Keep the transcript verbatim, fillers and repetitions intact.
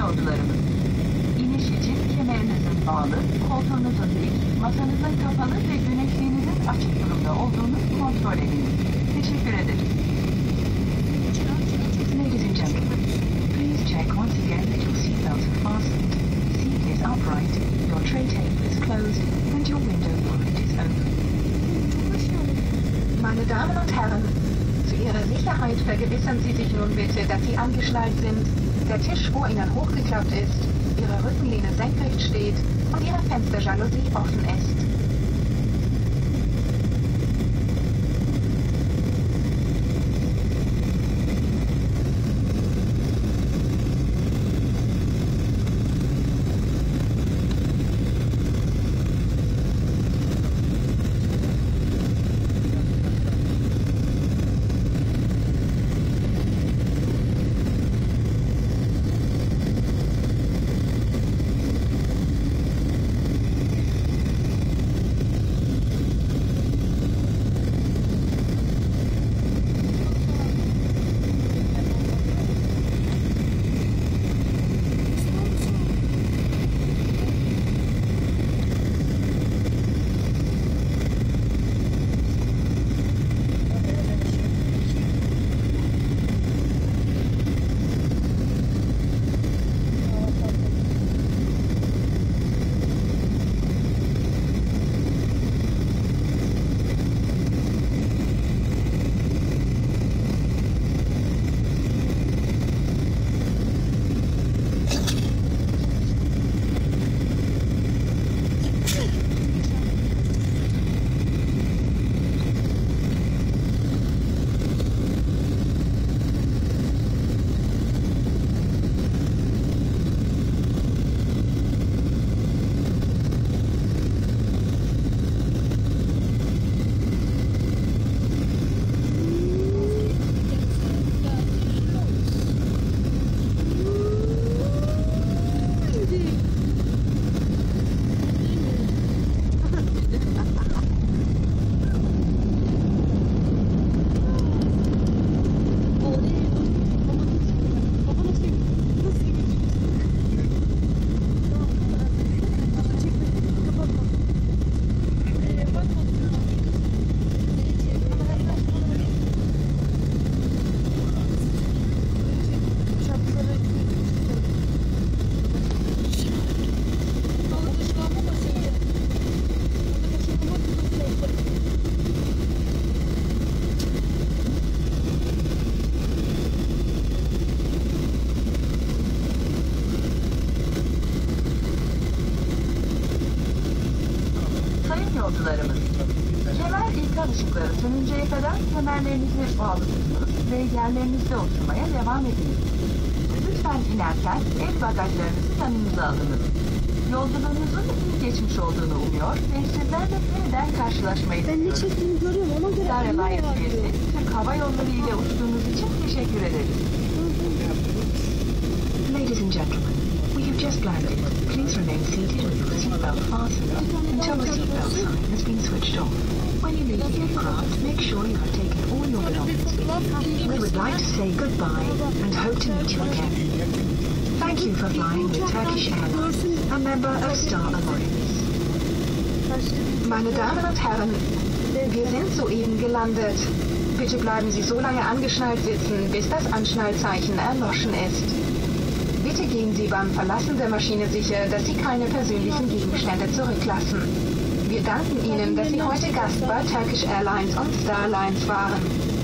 yolcularımız, iniş için kemerinizin bağlı, koltuğunuzun dik, masanızın kapalı ve güneşliğinizin açık durumda olduğunu kontrol ediniz. Teşekkür ederiz. Ladies and gentlemen, please check once again that your seatbelts are fastened, seat is upright, your tray table is closed, and your window line is open. Meine Damen und Herren, zu Ihrer Sicherheit vergewissern Sie sich nun bitte, dass Sie angeschnallt sind, der Tisch vor Ihnen hochgeklappt ist, Ihre Rückenlehne senkrecht steht und Ihre Fensterjalousie offen ist. Yolcularımız, kemer ikram ışıkları sönünceye kadar kemerlerinizi bağlı tutunuz ve yerlerinizde oturmaya devam ediniz. Lütfen inerken el bagajlarınızı yanınıza alınız. Yolculuğunuzun iyi geçmiş olduğunu umuyor ve sizlerle yeniden karşılaşmayı Ben ne çektiğimi görüyorum, ona göre Star Alliance üyesi Türk Hava Yolları ile uçtuğunuz için teşekkür ederiz. Ladies and gentlemen, we have just landed. Please remain seated with your seatbelt fastened until the seatbelt sign has been switched off. When you leave the aircraft, make sure you have taken all your belongings with you. We would like to say goodbye and hope to meet you again. Thank you for flying with Turkish Airlines, a member of Star Alliance. Meine Damen und Herren, wir sind soeben gelandet. Bitte bleiben Sie so lange angeschnallt sitzen, bis das Anschnallzeichen erloschen ist. Bitte gehen Sie beim Verlassen der Maschine sicher, dass Sie keine persönlichen Gegenstände zurücklassen. Wir danken Ihnen, dass Sie heute Gast bei Turkish Airlines und Star Alliance waren.